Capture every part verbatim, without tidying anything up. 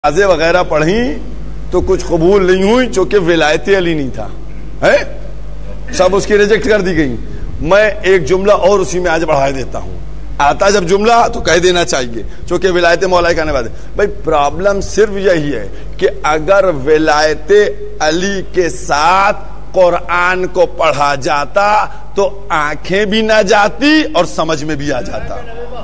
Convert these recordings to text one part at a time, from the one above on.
نمازیں وغیرہ پڑھیں تو کچھ قبول نہیں ہوئی چونکہ ولایت علی نہیں تھا ہے، سب اس کی ریجیکٹ کر دی گئی۔ میں ایک جملہ اور اسی میں آج بڑھا دیتا ہوں، آتا جب جملہ تو کہہ دینا چاہیے چونکہ ولایت مولا کہنے والے۔ بھائی پرابلم صرف یہی ہے کہ اگر ولایت علی کے ساتھ قرآن کو پڑھا جاتا تو آنکھیں بھی نہ جاتی اور سمجھ میں بھی آ جاتا۔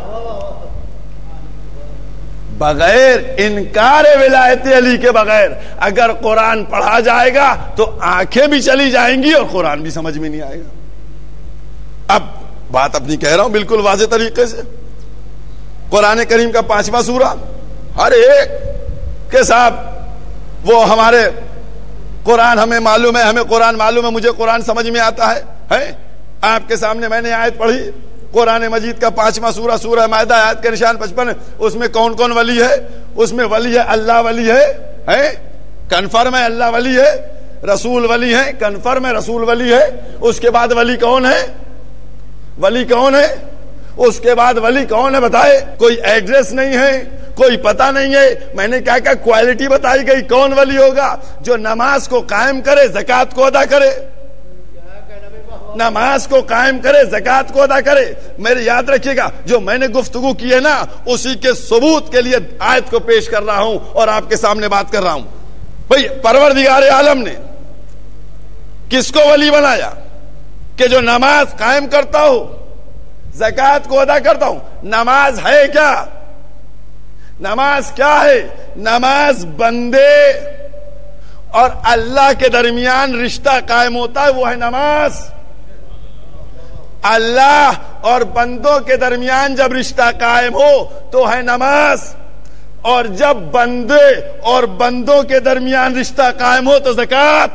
بغیر انکار ولایت علی کے بغیر اگر قرآن پڑھا جائے گا تو آنکھیں بھی چلی جائیں گی اور قرآن بھی سمجھ میں نہیں آئے گا۔ اب بات اپنی کہہ رہا ہوں بالکل واضح طریقے سے، قرآن کریم کا پانچواں سورہ ہر ایک کے ساتھ وہ ہمارے قرآن ہمیں معلوم ہے، ہمیں قرآن معلوم ہے، مجھے قرآن سمجھ میں آتا ہے ہے آپ کے سامنے میں نے آیت پڑھی قرآن مجید کا پانچواں سورہ سورہ مائدہ آیت کے نشان پچپن، اس میں کون کون ولی ہے؟ اس میں ولی ہے اللہ ولی ہے ہے کنفرم ہے اللہ ولی ہے، رسول ولی ہے کنفرم ہے رسول ولی ہے، اس کے بعد ولی کون ہے؟ ولی کون ہے؟ اس کے بعد ولی کون ہے بتائے؟ کوئی ایڈریس نہیں ہے، کوئی پتہ نہیں ہے۔ میں نے کیا کہا کوالٹی بتائی گئی، کون ولی ہوگا؟ جو نماز کو قائم کرے زکوٰۃ کو ادا کرے، نماز کو قائم کرے زکوٰۃ کو ادا کرے۔ میرے یاد رکھیے گا جو میں نے گفتگو کی ہے نا اسی کے ثبوت کے لیے آیت کو پیش کر رہا ہوں اور آپ کے سامنے بات کر رہا ہوں۔ بھئی پروردگار عالم نے کس کو ولی بنایا؟ کہ جو نماز قائم کرتا ہو، زکوٰۃ کو ادا کرتا ہوں۔ نماز ہے کیا؟ نماز کیا ہے؟ نماز بندے اور اللہ کے درمیان رشتہ قائم ہوتا ہے، وہ ہے نماز۔ اللہ اور بندوں کے درمیان جب رشتہ قائم ہو تو ہے نماز، اور جب بندے اور بندوں کے درمیان رشتہ قائم ہو تو زکوٰۃ۔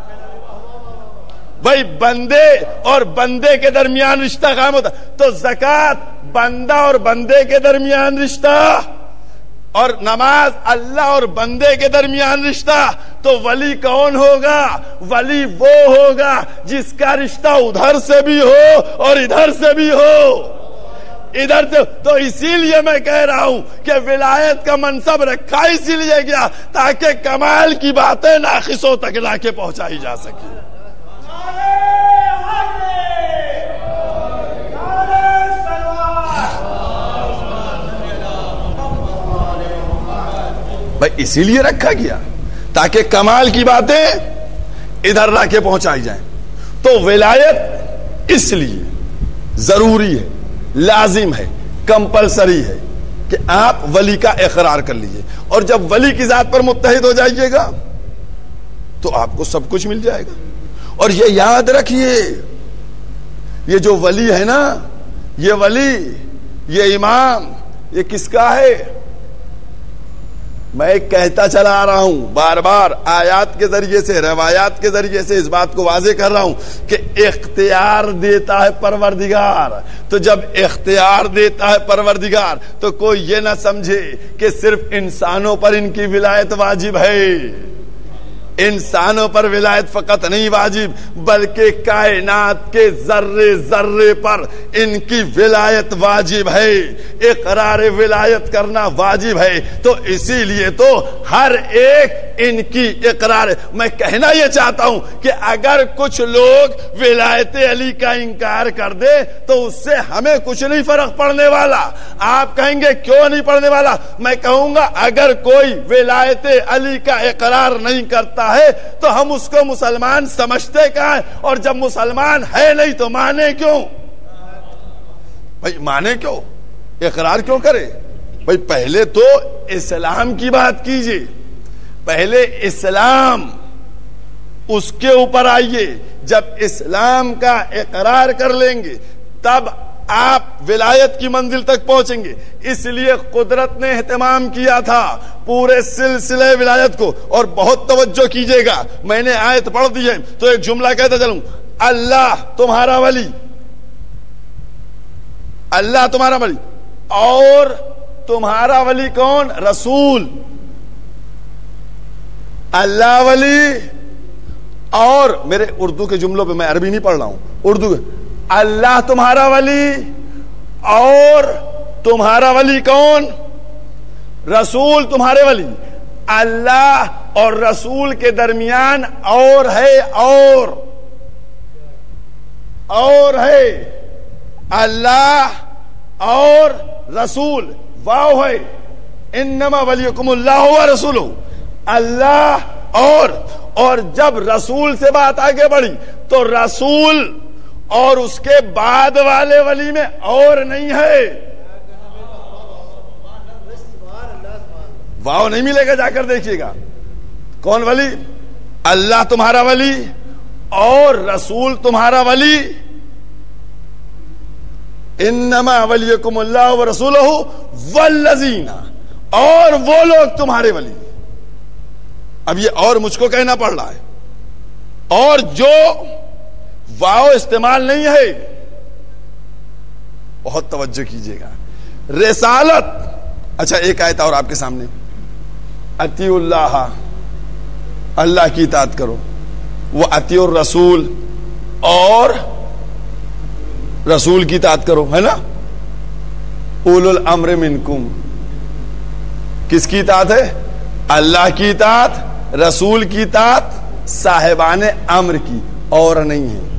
بھائی بندے اور بندے کے درمیان رشتہ قائم ہوتا تو زکوٰۃ، بندہ اور بندے کے درمیان رشتہ، اور نماز اللہ اور بندے کے درمیان رشتہ۔ تو ولی کون ہوگا؟ ولی وہ ہوگا جس کا رشتہ ادھر سے بھی ہو اور ادھر سے بھی ہو، ادھر سے۔ تو اسی لیے میں کہہ رہا ہوں کہ ولایت کا منصب رکھا اسی لیے گیا تاکہ کمال کی باتیں ناقصوں تک لا کے پہنچائی جا سکے۔ بھائی اسی لیے رکھا گیا تاکہ کمال کی باتیں ادھر لا کے پہنچائی جائیں۔ تو ولایت اس لیے ضروری ہے، لازم ہے، کمپلسری ہے کہ آپ ولی کا اقرار کر لیجئے، اور جب ولی کی ذات پر متحد ہو جائیے گا تو آپ کو سب کچھ مل جائے گا۔ اور یہ یاد رکھیے یہ جو ولی ہے نا، یہ ولی، یہ امام، یہ کس کا ہے؟ میں کہتا چلا آ رہا ہوں بار بار، آیات کے ذریعے سے، روایات کے ذریعے سے اس بات کو واضح کر رہا ہوں کہ اختیار دیتا ہے پروردگار۔ تو جب اختیار دیتا ہے پروردگار تو کوئی یہ نہ سمجھے کہ صرف انسانوں پر ان کی ولایت واجب ہے۔ انسانوں پر ولایت فقط نہیں واجب بلکہ کائنات کے ذرے ذرے پر ان کی ولایت واجب ہے، اقرار ولایت کرنا واجب ہے۔ تو اسی لیے تو ہر ایک ان کی اقرار۔ میں کہنا یہ چاہتا ہوں کہ اگر کچھ لوگ ولایت علی کا انکار کر دے تو اس سے ہمیں کچھ نہیں فرق پڑنے والا۔ آپ کہیں گے کیوں نہیں پڑنے والا؟ میں کہوں گا اگر کوئی ولایت علی کا اقرار نہیں کرتا ہے تو ہم اس کو مسلمان سمجھتے کہاں ہیں؟ اور جب مسلمان ہے نہیں تو مانے کیوں؟ بھائی مانے کیوں؟ اقرار کیوں کرے؟ بھائی پہلے تو اسلام کی بات کیجئے، پہلے اسلام، اس کے اوپر آئیے۔ جب اسلام کا اقرار کر لیں گے تب آپ ولایت کی منزل تک پہنچیں گے۔ اس لیے قدرت نے اہتمام کیا تھا پورے سلسلے ولایت کو، اور بہت توجہ کیجئے گا، میں نے آیت پڑھ دی ہے تو ایک جملہ کہتا چلوں، اللہ تمہارا ولی، اللہ تمہارا ولی، اور تمہارا ولی کون؟ رسول۔ اللہ ولی، اور میرے اردو کے جملوں پہ، میں عربی نہیں پڑھ رہا ہوں، اردو کے، اللہ تمہارا ولی اور تمہارا ولی کون؟ رسول تمہارے ولی. اللہ اور رسول کے درمیان اور ہے اور اور ہے اللہ اور رسول واو ہے انما ولیکم اللہ و رسولہ اللہ اور اور جب رسول سے بات آگے بڑھی تو رسول اور اس کے بعد والے ولی میں اور نہیں ہے واو نہیں ملے گا جا کر دیکھیے گا کون ولی اللہ تمہارا ولی اور رسول تمہارا ولی انما ولیکم اللہ و رسولہ والذین اور وہ لوگ تمہارے ولی اب یہ اور مجھ کو کہنا پڑ رہا ہے اور جو واو استعمال نہیں ہے بہت توجہ کیجیے گا رسالت اچھا ایک آیت اور آپ کے سامنے اطیعوا اللہ اللہ کی اطاعت کرو وہ اطیعوا الرسول اور رسول کی اطاعت کرو ہے نا اولو الامر منکم کس کی اطاعت ہے اللہ کی اطاعت رسول کی اطاعت صاحبان امر کی اور نہیں ہے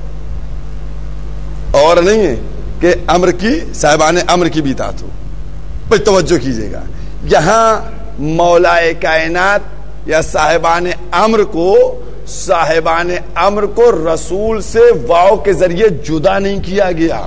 اور نہیں ہے کہ امر کی صاحبان امر کی بھی اطاعت ہو پہ توجہ کیجیے گا یہاں مولا کائنات یا صاحبان امر کو صاحبان امر کو رسول سے واو کے ذریعے جدا نہیں کیا گیا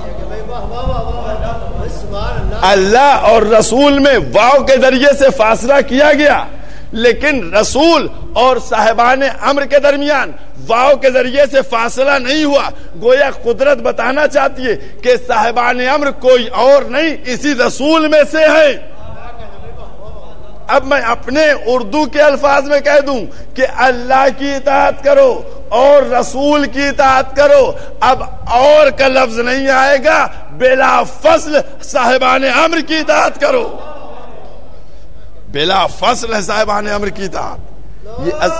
اللہ اور رسول میں واو کے ذریعے سے فاصلہ کیا گیا لیکن رسول اور صاحبان امر کے درمیان واو کے ذریعے سے فاصلہ نہیں ہوا گویا قدرت بتانا چاہتی ہے کہ صاحبان امر کوئی اور نہیں اسی رسول میں سے ہے اب میں اپنے اردو کے الفاظ میں کہہ دوں کہ اللہ کی اطاعت کرو اور رسول کی اطاعت کرو اب اور کا لفظ نہیں آئے گا بلا فصل صاحبان امر کی اطاعت کرو بلا فصل ہے صاحبان امر کی اطاعت یہ از...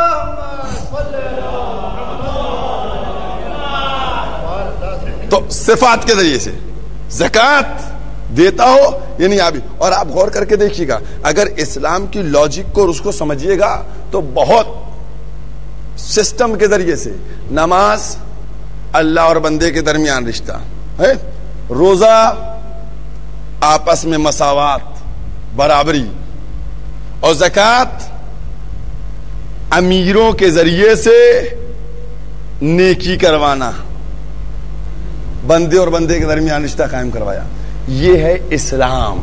تو صفات کے ذریعے سے زکات دیتا ہو یہ نہیں آبی اور آپ غور کر کے دیکھیے گا اگر اسلام کی لاجک کو اور اس کو سمجھیے گا تو بہت سسٹم کے ذریعے سے نماز اللہ اور بندے کے درمیان رشتہ ہے روزہ آپس میں مساوات برابری اور زکات امیروں کے ذریعے سے نیکی کروانا بندے اور بندے کے درمیان رشتہ قائم کروایا یہ ہے اسلام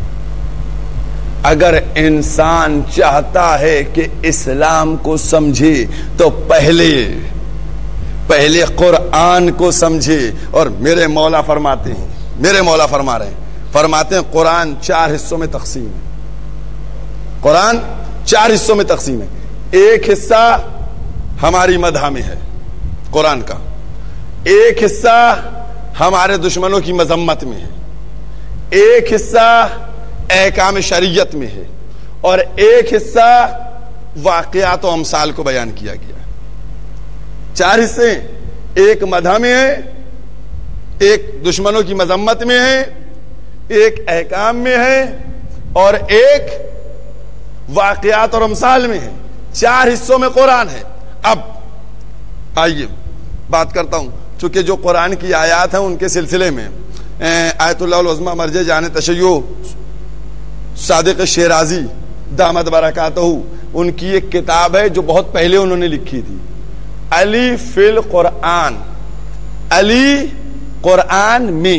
اگر انسان چاہتا ہے کہ اسلام کو سمجھے تو پہلے پہلے قرآن کو سمجھے اور میرے مولا فرماتے ہیں میرے مولا فرما رہے ہیں فرماتے ہیں قرآن چار حصوں میں تقسیم ہے قرآن چار حصوں میں تقسیم ہے ایک حصہ ہماری مدح میں ہے قرآن کا ایک حصہ ہمارے دشمنوں کی مذمت میں ہے ایک حصہ احکام شریعت میں ہے اور ایک حصہ واقعات و امثال کو بیان کیا گیا چار حصے ایک مدح میں ہے ایک دشمنوں کی مذمت میں ہے ایک احکام میں ہے اور ایک واقعات اور امثال میں ہے چار حصوں میں قرآن ہے اب آئیے بات کرتا ہوں چونکہ جو قرآن کی آیات ہیں ان کے سلسلے میں آیت اللہ العظمہ مرجع جان تشیع صادق شیرازی دامت برکاتہ ان کی ایک کتاب ہے جو بہت پہلے انہوں نے لکھی تھی علی فی القرآن علی قرآن میں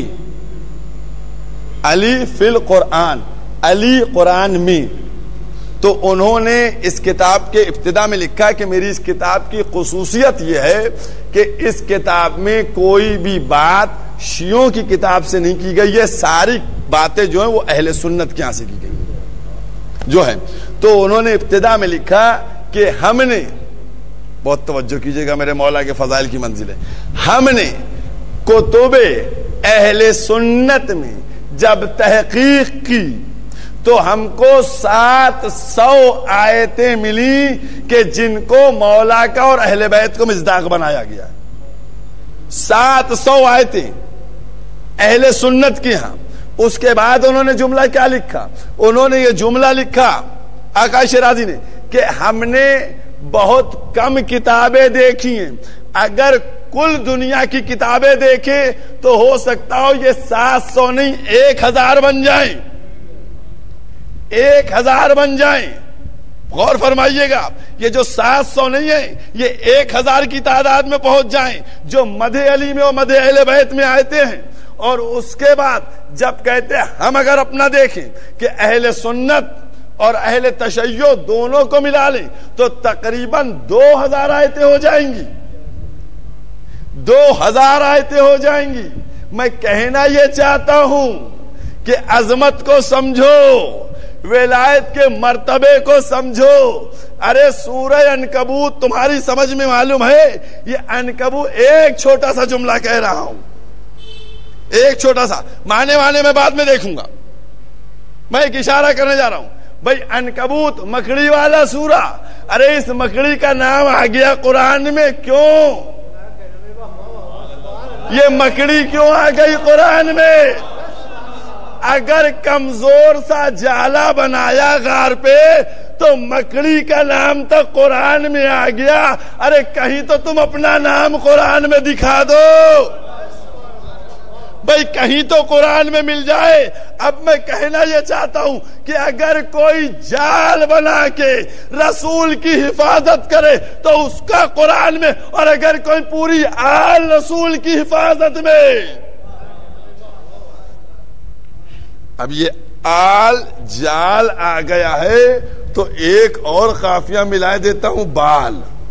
علی فی القرآن علی قرآن میں تو انہوں نے اس کتاب کے ابتدا میں لکھا کہ میری اس کتاب کی خصوصیت یہ ہے کہ اس کتاب میں کوئی بھی بات شیعوں کی کتاب سے نہیں کی گئی ہے ساری باتیں جو ہیں وہ اہل سنت کے یہاں سے کی گئی جو ہے تو انہوں نے ابتدا میں لکھا کہ ہم نے بہت توجہ کیجئے گا میرے مولا کے فضائل کی منزل ہے ہم نے کتب اہل سنت میں جب تحقیق کی تو ہم کو سات سو آیتیں ملی کہ جن کو مولا کا اور اہل بیت کو مصداق بنایا گیا سات سو آیتیں اہل سنت کی ہاں اس کے بعد انہوں نے جملہ کیا لکھا انہوں نے یہ جملہ لکھا آقا شیرازی نے کہ ہم نے بہت کم کتابیں دیکھی ہیں، اگر کل دنیا کی کتابیں دیکھیں تو ہو سکتا ہو یہ سات سو نہیں ایک ہزار بن جائیں، ایک ہزار بن جائیں. غور فرمائیے گا، یہ جو سات سو نہیں ہے یہ ایک ہزار کی تعداد میں پہنچ جائیں جو مدح علی میں اور مدح اہل بیت میں آتے ہیں. اور اس کے بعد جب کہتے ہیں ہم اگر اپنا دیکھیں کہ اہل سنت اور اہل تشیع دونوں کو ملا لیں تو تقریباً دو ہزار آیتیں ہو جائیں گی، دو ہزار آیتیں ہو جائیں گی. میں کہنا یہ چاہتا ہوں کہ عظمت کو سمجھو، ولایت کے مرتبے کو سمجھو. ارے سورہ عنکبوت تمہاری سمجھ میں معلوم ہے، یہ عنکبوت ایک چھوٹا سا جملہ کہہ رہا ہوں، ایک چھوٹا سا، معنی وانے میں بعد میں دیکھوں گا. میں ایک اشارہ کرنے جا رہا ہوں. بھائی عنکبوت مکڑی والا سورہ، ارے اس مکڑی کا نام آ گیا قرآن میں، کیوں؟ یہ مکڑی کیوں آ گئی قرآن میں؟ اگر کمزور سا جالا بنایا غار پہ تو مکڑی کا نام تک قرآن میں آ گیا. ارے کہیں تو تم اپنا نام قرآن میں دکھا دو بھائی، کہیں تو قرآن میں مل جائے. اب میں کہنا یہ چاہتا ہوں کہ اگر کوئی جال بنا کے رسول کی حفاظت کرے تو اس کا قرآن میں، اور اگر کوئی پوری آل رسول کی حفاظت میں. اب یہ آل جال آ گیا ہے تو ایک اور قافیہ ملا دیتا ہوں، بال.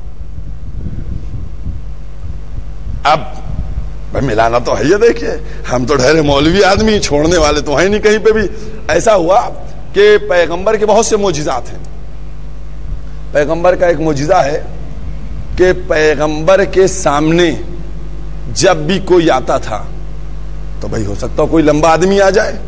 اب ملانا تو ہے، یہ دیکھیے ہم تو ڈھیرے مولوی آدمی، چھوڑنے والے تو ہیں نہیں کہیں پہ بھی. ایسا ہوا کہ پیغمبر کے بہت سے معجزات ہیں. پیغمبر کا ایک معجزہ ہے کہ پیغمبر کے سامنے جب بھی کوئی آتا تھا تو بھائی ہو سکتا کوئی لمبا آدمی آ جائے.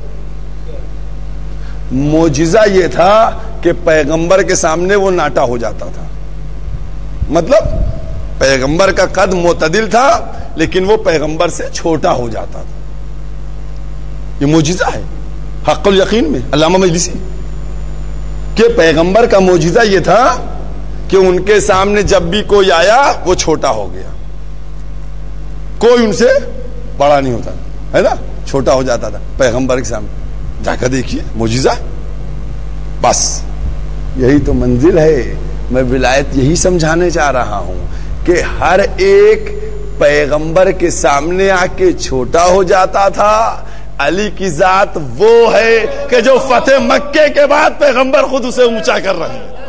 معجزہ یہ تھا کہ پیغمبر کے سامنے وہ ناٹا ہو جاتا تھا. مطلب پیغمبر کا قد معتدل تھا لیکن وہ پیغمبر سے چھوٹا ہو جاتا تھا. یہ معجزہ ہے حق الیقین میں علامہ مجلسی کہ پیغمبر کا معجزہ یہ تھا کہ ان کے سامنے جب بھی کوئی آیا وہ چھوٹا ہو گیا، کوئی ان سے بڑا نہیں ہوتا ہے نا، چھوٹا ہو جاتا تھا پیغمبر کے سامنے. جا کر دیکھیے معجزہ. بس یہی تو منزل ہے. میں ولایت یہی سمجھانے چاہ رہا ہوں کہ ہر ایک پیغمبر کے سامنے آ کے چھوٹا ہو جاتا تھا. علی کی ذات وہ ہے کہ جو فتح مکے کے بعد پیغمبر خود اسے اونچا کر رہے ہیں،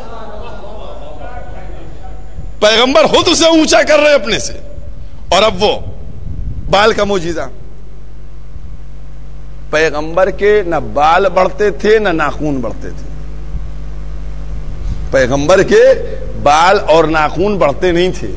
پیغمبر خود اسے اونچا کر رہے اپنے سے. اور اب وہ بال کا معجزہ، پیغمبر کے نہ بال بڑھتے تھے نہ ناخون بڑھتے تھے. پیغمبر کے بال اور ناخون بڑھتے نہیں تھے،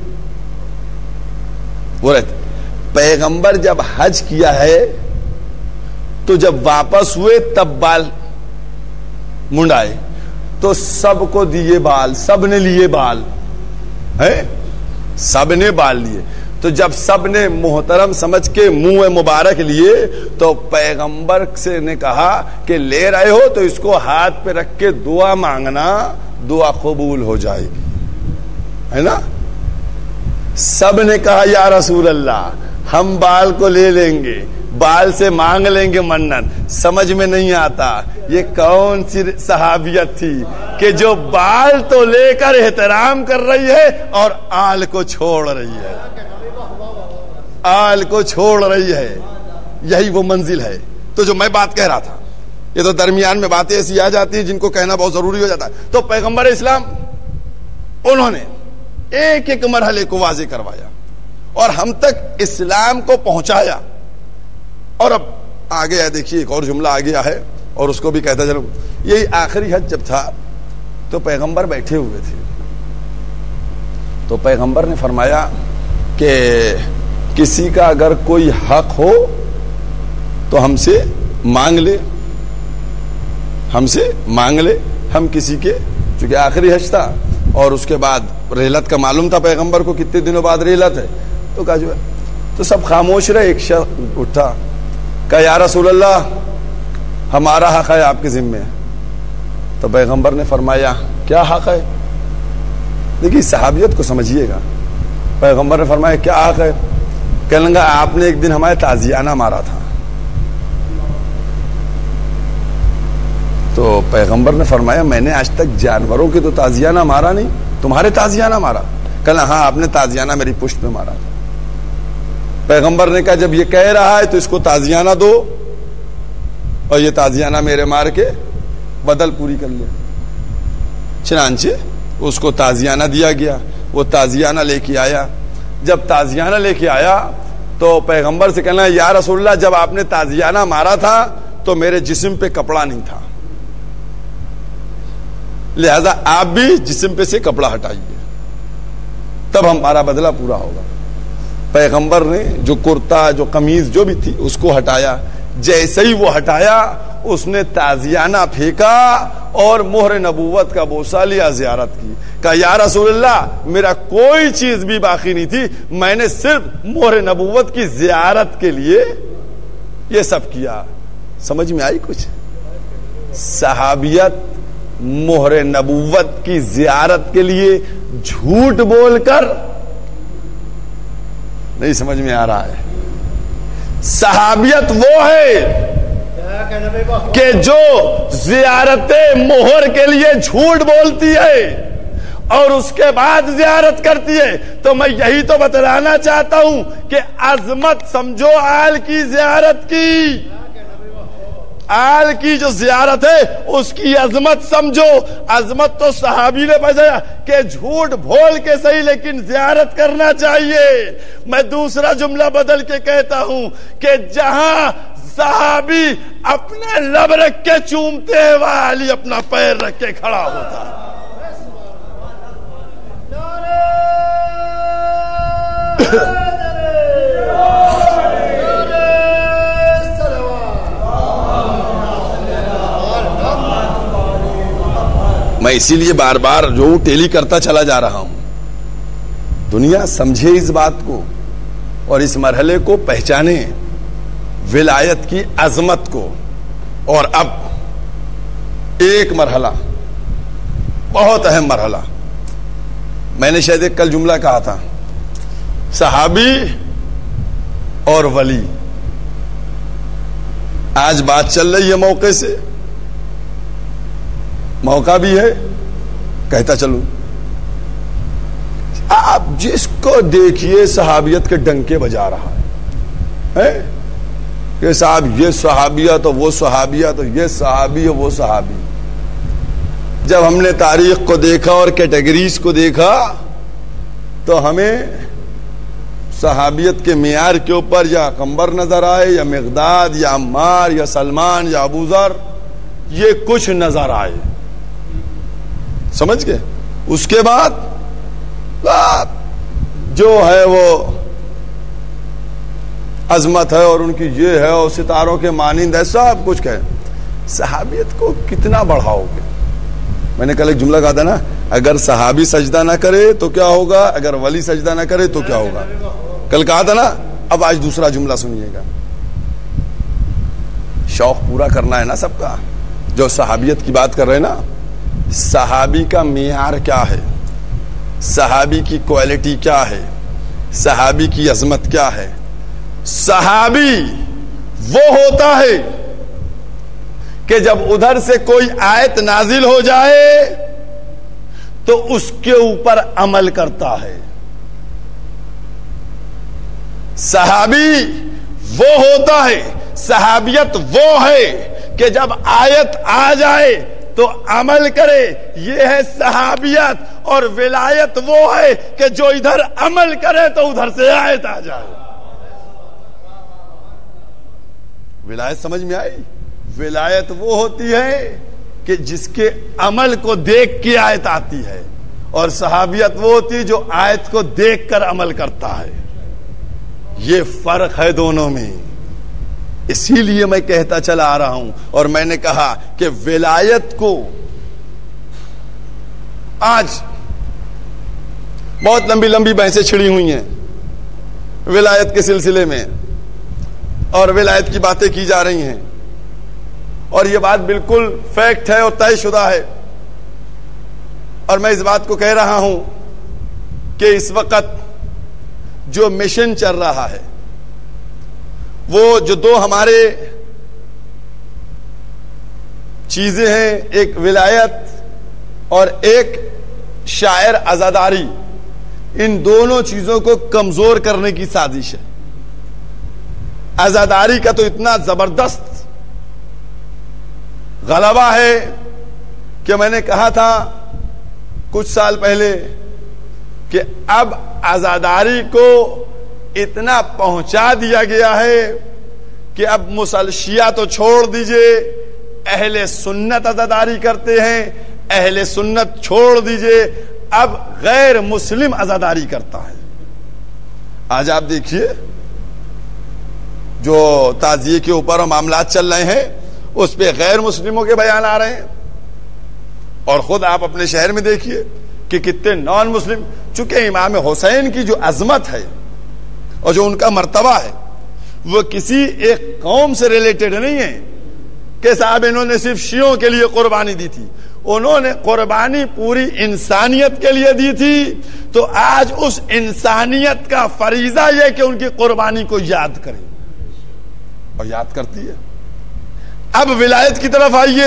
وہ رہتے. پیغمبر جب حج کیا ہے تو جب واپس ہوئے تب بال منڈائے تو سب کو دیے بال، سب نے لیے بال ہے، سب نے بال لیے. تو جب سب نے محترم سمجھ کے منہ مبارک لیے تو پیغمبر سے نے کہا کہ لے رہے ہو تو اس کو ہاتھ پہ رکھ کے دعا مانگنا، دعا قبول ہو جائے گی، ہے نا. سب نے کہا یا رسول اللہ ہم بال کو لے لیں گے، بال سے مانگ لیں گے منت. سمجھ میں نہیں آتا یہ کون سی صحابیت تھی کہ جو بال تو لے کر احترام کر رہی ہے اور آل کو چھوڑ رہی ہے، آل کو چھوڑ رہی ہے. یہی وہ منزل ہے. تو جو میں بات کہہ رہا تھا، یہ تو درمیان میں باتیں ایسی آ جاتی ہیں جن کو کہنا بہت ضروری ہو جاتا ہے. تو پیغمبر اسلام انہوں نے ایک ایک مرحلے کو واضح کروایا اور ہم تک اسلام کو پہنچایا. اور اب آگے ہے، دیکھیے ایک اور جملہ آ گیا ہے اور اس کو بھی کہتا چلوں. یہی آخری حج جب تھا تو پیغمبر بیٹھے ہوئے تھے تو پیغمبر نے فرمایا کہ کسی کا اگر کوئی حق ہو تو ہم سے مانگ لے، ہم سے مانگ لے. ہم کسی کے، چونکہ آخری حج تھا اور اس کے بعد ریلت کا معلوم تھا پیغمبر کو کتنے دنوں بعد ریلت ہے، تو کہا جو ہے تو سب خاموش رہے. ایک شخص اٹھا کہا یا رسول اللہ ہمارا حق ہے آپ کے ذمے. تو پیغمبر نے فرمایا کیا حق ہے؟ دیکھیے صحابیت کو سمجھیے گا. پیغمبر نے فرمایا کیا حق ہے؟ کہنے لگا آپ نے ایک دن ہمارے تازیانہ مارا تھا. تو پیغمبر نے فرمایا میں نے آج تک جانوروں کے تو تازیانہ مارا نہیں, تمہارے تازیانہ مارا. کہنا ہاں آپ نے تازیانہ میری پشت پہ مارا تھا. پیغمبر نے کہا جب یہ کہہ رہا ہے تو اس کو تازیانہ دو, اور یہ تازیانہ میرے مار کے بدل پوری کر لیا. چنانچہ اس کو تازیانہ دیا گیا. وہ تازیانہ لے کے آیا. جب تازیانہ لے کے آیا تو پیغمبر سے کہنا یا رسول اللہ جب آپ نے تازیانہ مارا تھا تو میرے جسم پہ کپڑا نہیں تھا, لہذا آپ بھی جسم پہ سے کپڑا ہٹائیے, تب ہمارا بدلہ پورا ہوگا. پیغمبر نے جو کرتا جو قمیض جو بھی تھی اس کو ہٹایا. جیسے ہی وہ ہٹایا اس نے تازیانہ پھینکا اور مہر نبوت کا بوسہ لیا, زیارت کی. کہا یا رسول اللہ میرا کوئی چیز بھی باقی نہیں تھی, میں نے صرف مہر نبوت کی زیارت کے لیے یہ سب کیا. سمجھ میں آئی کچھ؟ صحابیت مہر نبوت کی زیارت کے لیے جھوٹ بول کر نہیں سمجھ میں آ رہا ہے. صحابیت وہ ہے کہ جو زیارت مہر کے لیے جھوٹ بولتی ہے اور اس کے بعد زیارت کرتی ہے. تو میں یہی تو بتلانا چاہتا ہوں کہ عظمت سمجھو آل کی زیارت کی, آل کی جو زیارت ہے اس کی عظمت سمجھو. عظمت تو صحابی نے بجایا کہ جھوٹ بھول کے صحیح لیکن زیارت کرنا چاہیے. میں دوسرا جملہ بدل کے کہتا ہوں کہ جہاں صحابی اپنے لب رکھ کے چومتے ہیں وہاں علی اپنا پیر رکھ کے کھڑا ہوتا ہے. میں اسی لیے بار بار جو ٹیلی کرتا چلا جا رہا ہوں, دنیا سمجھے اس بات کو اور اس مرحلے کو پہچانے, ولایت کی عظمت کو. اور اب ایک مرحلہ بہت اہم مرحلہ, میں نے شاید ایک کل جملہ کہا تھا, صحابی اور ولی. آج بات چل رہی ہے موقع سے, موقع بھی ہے, کہتا چلوں آپ جس کو دیکھیے صحابیت کے ڈنکے بجا رہا ہے کہ صاحب یہ صحابیت تو وہ صحابیت تو یہ صحابی ہے وہ صحابی. جب ہم نے تاریخ کو دیکھا اور کیٹیگریز کو دیکھا تو ہمیں صحابیت کے معیار کے اوپر یا قمبر نظر آئے یا مقداد یا عمار یا سلمان یا ابو ذر, یہ کچھ نظر آئے. سمجھ گئے؟ اس کے بعد جو ہے وہ عظمت ہے اور ان کی یہ ہے اور ستاروں کے مانند ہے, سب کچھ کہیں. صحابیت کو کتنا بڑھاؤ گے؟ میں نے کل ایک جملہ کہا تھا نا, اگر صحابی سجدہ نہ کرے تو کیا ہوگا, اگر ولی سجدہ نہ کرے تو کیا ہوگا. کل کہا تھا نا, اب آج دوسرا جملہ سنیے گا. شوق پورا کرنا ہے نا سب کا, جو صحابیت کی بات کر رہے ہیں نا. صحابی کا معیار کیا ہے, صحابی کی کوالٹی کیا ہے, صحابی کی عظمت کیا ہے. صحابی وہ ہوتا ہے کہ جب ادھر سے کوئی آیت نازل ہو جائے تو اس کے اوپر عمل کرتا ہے. صحابی وہ ہوتا ہے, صحابیت وہ ہے کہ جب آیت آ جائے تو عمل کرے. یہ ہے صحابیت. اور ولایت وہ ہے کہ جو ادھر عمل کرے تو ادھر سے آیت آ جائے. ولایت سمجھ میں آئی؟ ولایت وہ ہوتی ہے کہ جس کے عمل کو دیکھ کے آیت آتی ہے, اور صحابیت وہ ہوتی ہے جو آیت کو دیکھ کر عمل کرتا ہے. یہ فرق ہے دونوں میں. اسی لیے میں کہتا چلا آ رہا ہوں, اور میں نے کہا کہ ولایت کو آج بہت لمبی لمبی بحثیں چھڑی ہوئی ہیں ولایت کے سلسلے میں, اور ولایت کی باتیں کی جا رہی ہیں, اور یہ بات بالکل فیکٹ ہے اور طے شدہ ہے اور میں اس بات کو کہہ رہا ہوں کہ اس وقت جو مشن چل رہا ہے وہ جو دو ہمارے چیزیں ہیں، ایک ولایت اور ایک شاعر عزاداری، ان دونوں چیزوں کو کمزور کرنے کی سازش ہے. عزاداری کا تو اتنا زبردست غلبہ ہے کہ میں نے کہا تھا کچھ سال پہلے کہ اب عزاداری کو اتنا پہنچا دیا گیا ہے کہ اب مسل شیعہ تو چھوڑ دیجئے، اہل سنت عزاداری کرتے ہیں، اہل سنت چھوڑ دیجئے، اب غیر مسلم عزاداری کرتا ہے. آج آپ دیکھیے جو تعزیے کے اوپر معاملات چل رہے ہیں اس پہ غیر مسلموں کے بیان آ رہے ہیں، اور خود آپ اپنے شہر میں دیکھیے کہ کتنے نان مسلم. چونکہ امام حسین کی جو عظمت ہے اور جو ان کا مرتبہ ہے وہ کسی ایک قوم سے ریلیٹڈ نہیں ہے کہ صاحب انہوں نے صرف شیعوں کے لیے قربانی دی تھی، انہوں نے قربانی پوری انسانیت کے لیے دی تھی. تو آج اس انسانیت کا فریضہ یہ کہ ان کی قربانی کو یاد کریں، اور یاد کرتی ہے. اب ولایت کی طرف آئیے.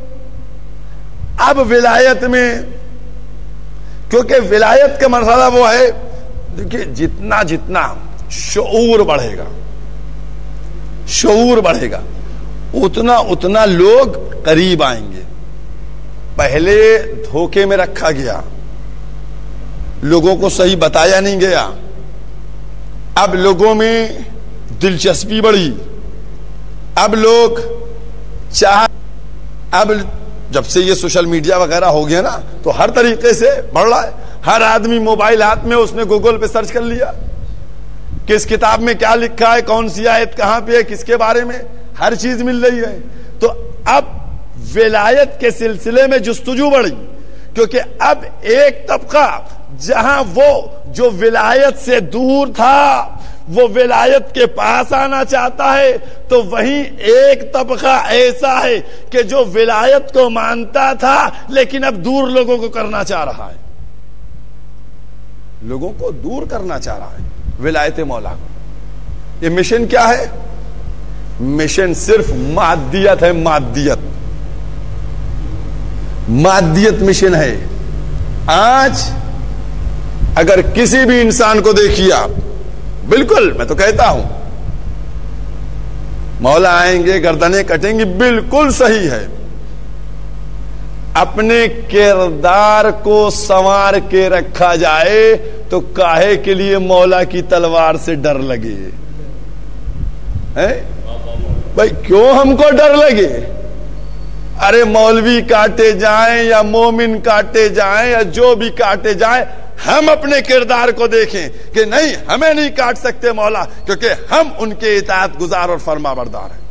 اب ولایت میں کیونکہ ولایت کا مرحلہ وہ ہے، دیکھیے جتنا جتنا شعور بڑھے گا شعور بڑھے گا اتنا اتنا لوگ قریب آئیں گے. پہلے دھوکے میں رکھا گیا، لوگوں کو صحیح بتایا نہیں گیا، اب لوگوں میں دلچسپی بڑھی، اب لوگ چاہ اب جب سے یہ سوشل میڈیا وغیرہ ہو گیا نا تو ہر طریقے سے بڑھ رہا ہے. ہر آدمی موبائل ہاتھ میں، اس نے گوگل پہ سرچ کر لیا کس کتاب میں کیا لکھا ہے، کون سی آیت کہاں پہ ہے، کس کے بارے میں، ہر چیز مل رہی ہے. تو اب ولایت کے سلسلے میں جستجو بڑھی، کیونکہ اب ایک طبقہ جہاں وہ جو ولایت سے دور تھا وہ ولایت کے پاس آنا چاہتا ہے، تو وہیں ایک طبقہ ایسا ہے کہ جو ولایت کو مانتا تھا لیکن اب دور لوگوں کو کرنا چاہ رہا ہے، لوگوں کو دور کرنا چاہ رہا ہے ولایت مولا کو. یہ مشن کیا ہے؟ مشن صرف مادیت ہے، مادیت مادیت مشن ہے. آج اگر کسی بھی انسان کو دیکھیے آپ، بالکل میں تو کہتا ہوں مولا آئیں گے گردنیں کٹیں گی، بالکل صحیح ہے. اپنے کردار کو سنوار کے رکھا جائے تو کاہے کے لیے مولا کی تلوار سے ڈر لگے؟ بھائی کیوں ہم کو ڈر لگے؟ ارے مولوی کاٹے جائیں یا مومن کاٹے جائیں یا جو بھی کاٹے جائیں، ہم اپنے کردار کو دیکھیں کہ نہیں، ہمیں نہیں کاٹ سکتے مولا، کیونکہ ہم ان کے اطاعت گزار اور فرما بردار ہیں.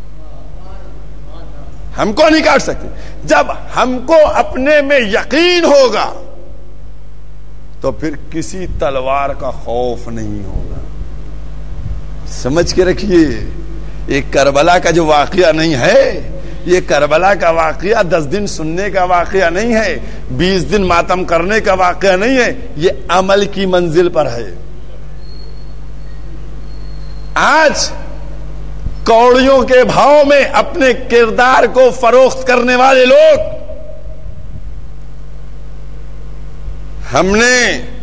ہم کو نہیں کاٹ سکتے. جب ہم کو اپنے میں یقین ہوگا تو پھر کسی تلوار کا خوف نہیں ہوگا. سمجھ کے رکھیے، یہ کربلا کا جو واقعہ نہیں ہے، یہ کربلا کا واقعہ دس دن سننے کا واقعہ نہیں ہے، بیس دن ماتم کرنے کا واقعہ نہیں ہے، یہ عمل کی منزل پر ہے. آج کوڑیوں کے بھاؤ میں اپنے کردار کو فروخت کرنے والے لوگ، ہم نے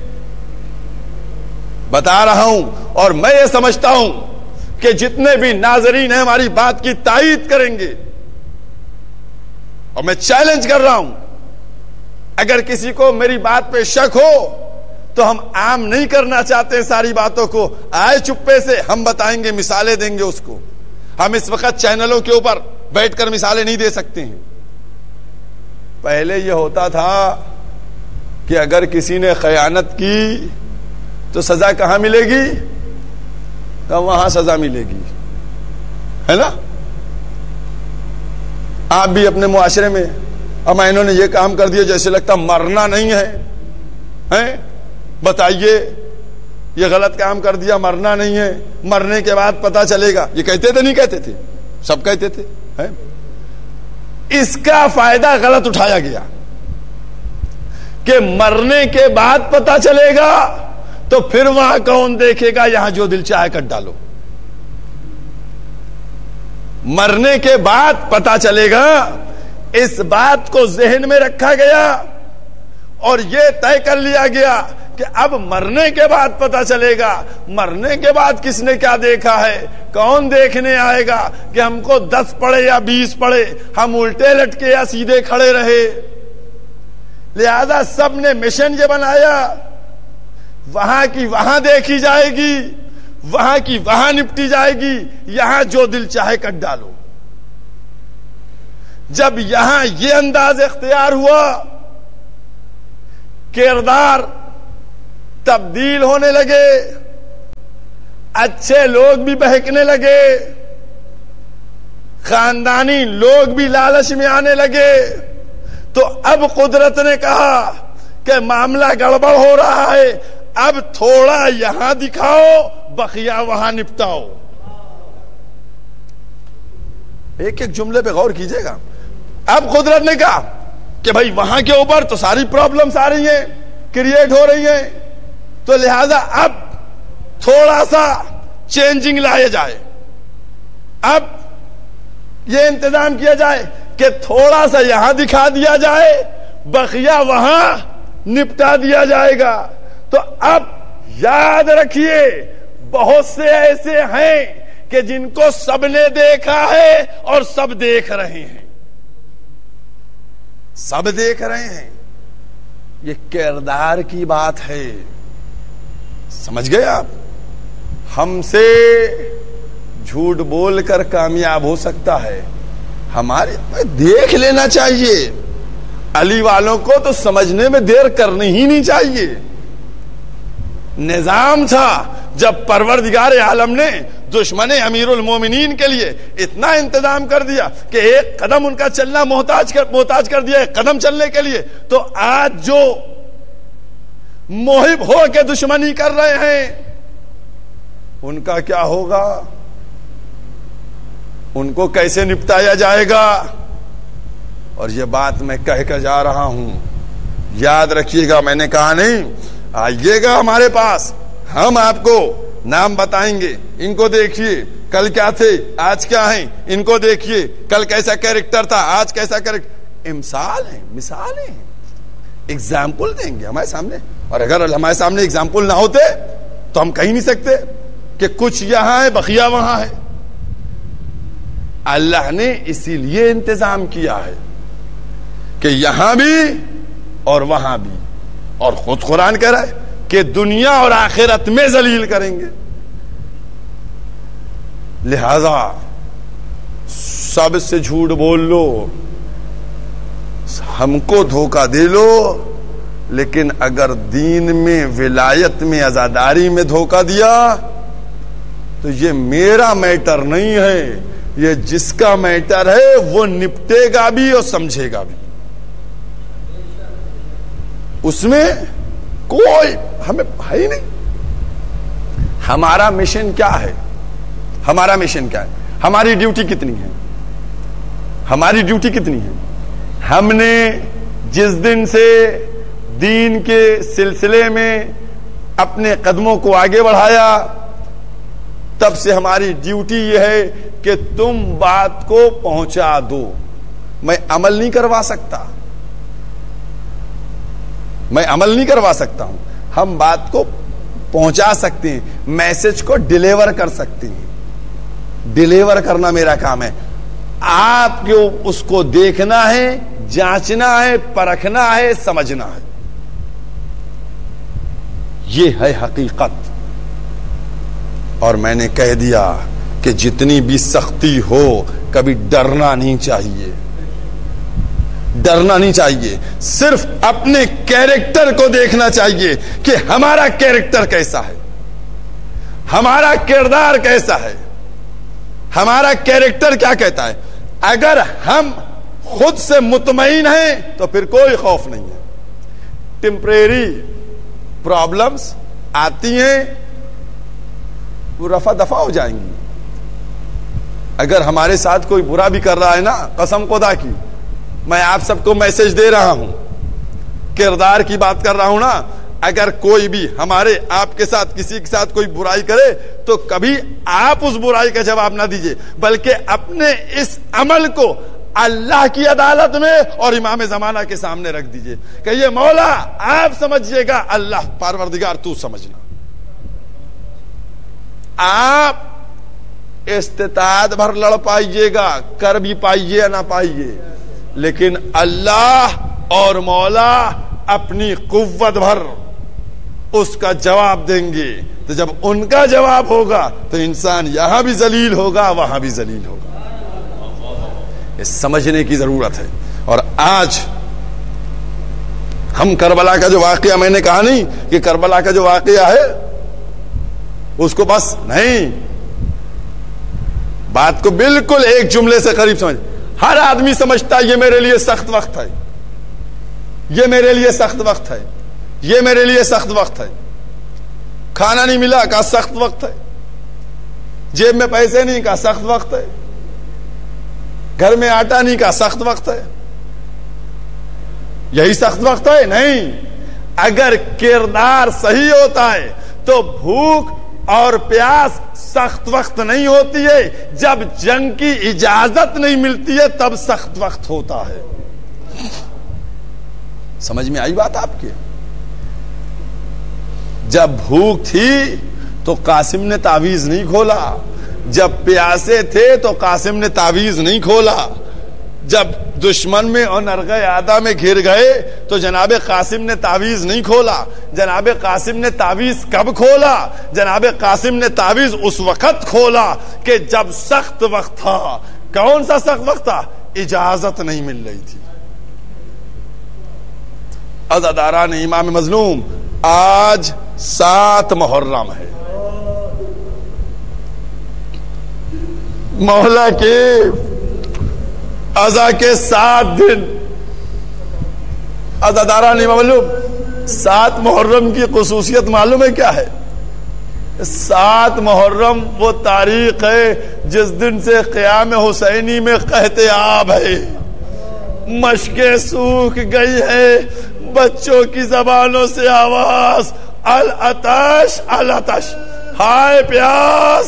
بتا رہا ہوں اور میں یہ سمجھتا ہوں کہ جتنے بھی ناظرین ہیں ہماری بات کی تائید کریں گے، اور میں چیلنج کر رہا ہوں، اگر کسی کو میری بات پہ شک ہو تو ہم عام نہیں کرنا چاہتے ساری باتوں کو، آئے چپے سے ہم بتائیں گے، مثالیں دیں گے اس کو. ہم اس وقت چینلوں کے اوپر بیٹھ کر مثالیں نہیں دے سکتے ہیں. پہلے یہ ہوتا تھا کہ اگر کسی نے خیانت کی تو سزا کہاں ملے گی؟ تو وہاں سزا ملے گی، ہے نا؟ آپ بھی اپنے معاشرے میں، اب انہوں نے یہ کام کر دیا، جیسے لگتا مرنا نہیں ہے، بتائیے یہ غلط کام کر دیا، مرنا نہیں ہے، مرنے کے بعد پتا چلے گا. یہ کہتے تھے نہیں کہتے تھے؟ سب کہتے تھے. اس کا فائدہ غلط اٹھایا گیا. کہ مرنے کے بعد پتا چلے گا تو پھر وہاں کون دیکھے گا؟ یہاں جو دل چاہے کٹ ڈالو. مرنے کے بعد پتا چلے گا. اس بات کو ذہن میں رکھا گیا اور یہ طے کر لیا گیا کہ اب مرنے کے بعد پتا چلے گا. مرنے کے بعد کس نے کیا دیکھا ہے؟ کون دیکھنے آئے گا کہ ہم کو دس پڑے یا بیس پڑے، ہم الٹے لٹکے یا سیدھے کھڑے رہے. لہذا سب نے مشن یہ بنایا، وہاں کی وہاں دیکھی جائے گی، وہاں کی وہاں نپٹی جائے گی، یہاں جو دل چاہے کٹ ڈالو. جب یہاں یہ انداز اختیار ہوا، کردار تبدیل ہونے لگے، اچھے لوگ بھی بہکنے لگے، خاندانی لوگ بھی لالچ میں آنے لگے، تو اب قدرت نے کہا کہ معاملہ گڑبڑ ہو رہا ہے، اب تھوڑا یہاں دکھاؤ، بقیہ وہاں نپٹاؤ. ایک ایک جملے پہ غور کیجئے گا. اب قدرت نے کہا کہ بھائی وہاں کے اوپر تو ساری پرابلمز آ رہی ہیں، کریٹ ہو رہی ہیں، تو لہذا اب تھوڑا سا چینجنگ لائے جائے. اب یہ انتظام کیا جائے کہ تھوڑا سا یہاں دکھا دیا جائے، بقیہ وہاں نپٹا دیا جائے گا. تو اب یاد رکھیے، بہت سے ایسے ہیں کہ جن کو سب نے دیکھا ہے اور سب دیکھ رہے ہیں، سب دیکھ رہے ہیں. یہ کردار کی بات ہے. سمجھ گئے آپ؟ ہم سے جھوٹ بول کر کامیاب ہو سکتا ہے، ہمارے دیکھ لینا چاہیے. علی والوں کو تو سمجھنے میں دیر کرنی ہی نہیں چاہیے. نظام تھا جب پروردگار عالم نے دشمن امیر المومنین کے لیے اتنا انتظام کر دیا کہ ایک قدم ان کا چلنا محتاج کر محتاج کر دیا ایک قدم چلنے کے لیے، تو آج جو محب ہو کے دشمنی کر رہے ہیں ان کا کیا ہوگا؟ ان کو کیسے نپٹایا جائے گا؟ اور یہ بات میں کہہ کر جا رہا ہوں، یاد رکھیے گا. میں نے کہا نہیں، آئیے گا ہمارے پاس، ہم آپ کو نام بتائیں گے. ان کو دیکھیے کل کیا تھے، آج کیا ہیں. ان کو دیکھیے کل کیسا کیریکٹر تھا، آج کیسا کیریکٹر. امثال ہیں، مثالیں ہیں، ایگزامپل دیں گے ہمارے سامنے. اور اگر ہمارے سامنے ایگزامپل نہ ہوتے تو ہم کہہ نہیں سکتے کہ کچھ یہاں ہے بقیہ وہاں ہے. اللہ نے اسی لیے انتظام کیا ہے کہ یہاں بھی اور وہاں بھی. اور خود قرآن کہہ رہا ہے کہ دنیا اور آخرت میں ذلیل کریں گے. لہذا سب سے جھوٹ بول لو، ہم کو دھوکہ دے لو، لیکن اگر دین میں، ولایت میں، عزاداری میں دھوکہ دیا تو یہ میرا میٹر نہیں ہے، یہ جس کا میٹر ہے وہ نپٹے گا بھی اور سمجھے گا بھی. اس میں کوئی ہمیں ہے ہی نہیں. ہمارا مشن کیا ہے؟ ہمارا مشن کیا ہے؟ ہماری ڈیوٹی کتنی ہے؟ ہماری ڈیوٹی کتنی ہے؟ ہم نے جس دن سے دین کے سلسلے میں اپنے قدموں کو آگے بڑھایا، تب سے ہماری ڈیوٹی یہ ہے کہ تم بات کو پہنچا دو. میں عمل نہیں کروا سکتا، میں عمل نہیں کروا سکتا ہوں، ہم بات کو پہنچا سکتے ہیں، میسج کو ڈیلیور کر سکتے ہیں. ڈیلیور کرنا میرا کام ہے. آپ کو اس کو دیکھنا ہے، جانچنا ہے، پرکھنا ہے، سمجھنا ہے. یہ ہے حقیقت. اور میں نے کہہ دیا کہ جتنی بھی سختی ہو کبھی ڈرنا نہیں چاہیے، ڈرنا نہیں چاہیے. صرف اپنے کیریکٹر کو دیکھنا چاہیے کہ ہمارا کیریکٹر کیسا ہے، ہمارا کردار کیسا ہے، ہمارا کیریکٹر کیا کہتا ہے. اگر ہم خود سے مطمئن ہیں تو پھر کوئی خوف نہیں ہے. ٹیمپریری پرابلمز آتی ہیں، وہ رفع دفع ہو جائیں گی. اگر ہمارے ساتھ کوئی برا بھی کر رہا ہے نا، قسم خدا کی میں آپ سب کو میسج دے رہا ہوں، کردار کی بات کر رہا ہوں نا. اگر کوئی بھی ہمارے آپ کے ساتھ کسی کے ساتھ کوئی برائی کرے تو کبھی آپ اس برائی کا جواب نہ دیجئے, بلکہ اپنے اس عمل کو اللہ کی عدالت میں اور امام زمانہ کے سامنے رکھ دیجئے کہ یہ مولا آپ سمجھیے گا, اللہ پروردگار تو سمجھنا. آپ استطاعت بھر لڑ پائیے گا, کر بھی پائیے یا نہ پائیے, لیکن اللہ اور مولا اپنی قوت بھر اس کا جواب دیں گے. تو جب ان کا جواب ہوگا تو انسان یہاں بھی ذلیل ہوگا, وہاں بھی ذلیل ہوگا. یہ سمجھنے کی ضرورت ہے. اور آج ہم کربلا کا جو واقعہ, میں نے کہا نہیں کہ کربلا کا جو واقعہ ہے اس کو بس نہیں, بات کو بالکل ایک جملے سے قریب سمجھ. ہر آدمی سمجھتا ہے یہ میرے لیے سخت وقت ہے, یہ میرے لیے سخت وقت ہے, یہ میرے لیے سخت وقت ہے. کھانا نہیں ملا, کہا سخت وقت ہے. جیب میں پیسے نہیں, کہا سخت وقت ہے. گھر میں آٹا نہیں, کہا سخت وقت ہے. یہی سخت وقت ہے؟ نہیں. اگر کردار صحیح ہوتا ہے تو بھوک اور پیاس سخت وقت نہیں ہوتی ہے. جب جنگ کی اجازت نہیں ملتی ہے تب سخت وقت ہوتا ہے. سمجھ میں آئی بات آپ کی؟ جب بھوک تھی تو قاسم نے تعویذ نہیں کھولا, جب پیاسے تھے تو قاسم نے تعویذ نہیں کھولا, جب دشمن میں اور نرغہ آدھا میں گھر گئے تو جناب قاسم نے تعویذ نہیں کھولا. جناب قاسم نے تعویذ کب کھولا؟ جناب قاسم نے تعویذ اس وقت کھولا کہ جب سخت وقت تھا. کون سا سخت وقت تھا؟ اجازت نہیں مل رہی تھی. عزاداران امام مظلوم, آج سات محرم ہے. مولا کے عزا کے سات دن. عزاداران امام مظلوم, سات محرم کی خصوصیت معلوم ہے کیا ہے؟ سات محرم وہ تاریخ ہے جس دن سے قیام حسینی میں قحط آب ہے. مشکیں سوکھ گئی ہے, بچوں کی زبانوں سے آواز العطش العطش, ہائے پیاس,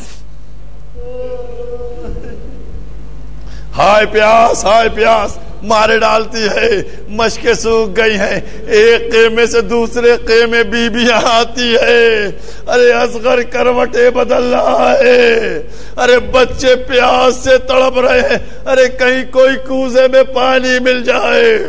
ہائے پیاس, ہائے پیاس مارے ڈالتی ہے. مشکیں سوکھ گئی ہیں, ایک خیمے سے دوسرے خیمے بیبیاں آتی ہے. ارے اصغر کروٹیں بدل رہا ہے. ارے بچے پیاس سے تڑپ رہے ہیں. ارے کہیں کوئی کوزے میں پانی مل جائے.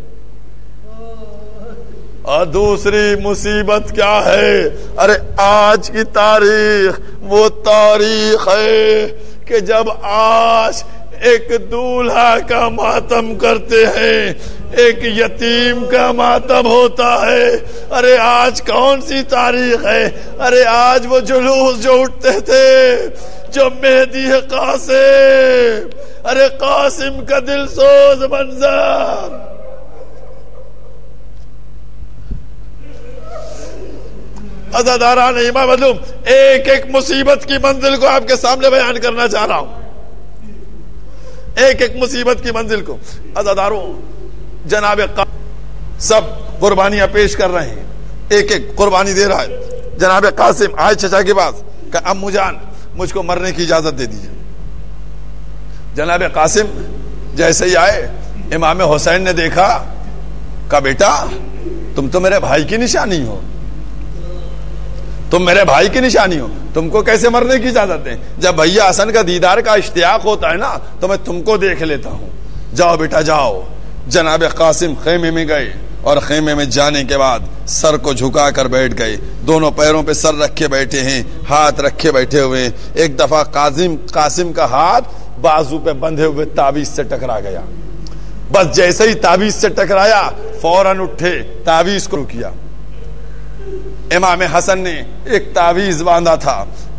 اور دوسری مصیبت کیا ہے؟ ارے آج کی تاریخ وہ تاریخ ہے کہ جب آج ایک دولہا کا ماتم کرتے ہیں, ایک یتیم کا ماتم ہوتا ہے. ارے آج کون سی تاریخ ہے؟ ارے آج وہ جلوس جو اٹھتے تھے, جو مہدی قاسم, ارے قاسم کا دل سوز منظر. عزاداران امام مظلوم, ایک ایک مصیبت کی منزل کو آپ کے سامنے بیان کرنا چاہ رہا ہوں, ایک ایک مصیبت کی منزل کو. عزاداروں, جناب سب قربانیاں پیش کر رہے ہیں, ایک ایک قربانی دے رہا ہے. جناب قاسم آئے چچا کے پاس کہ امو جان مجھ کو مرنے کی اجازت دے دیجیے. جناب قاسم جیسے ہی آئے, امام حسین نے دیکھا, کہا بیٹا تم تو میرے بھائی کی نشانی ہو, تم میرے بھائی کی نشانی ہو, تم کو کیسے مرنے کی اجازت دیں؟ جب بھیا حسن کا دیدار کا اشتیاق ہوتا ہے نا تو میں تم کو دیکھ لیتا ہوں. جاؤ بیٹا جاؤ. جناب قاسم خیمے میں گئے اور خیمے میں جانے کے بعد سر کو جھکا کر بیٹھ گئے. دونوں پیروں پہ سر رکھے بیٹھے ہیں, ہاتھ رکھے بیٹھے ہوئے. ایک دفعہ قاسم قاسم کا ہاتھ بازو پہ بندھے ہوئے تعویذ سے ٹکرا گیا. بس جیسے ہی تعویذ سے ٹکرایا فوراً اٹھے, تعویذ کو کیا. امام حسن نے ایک تعویذ باندھا تھا,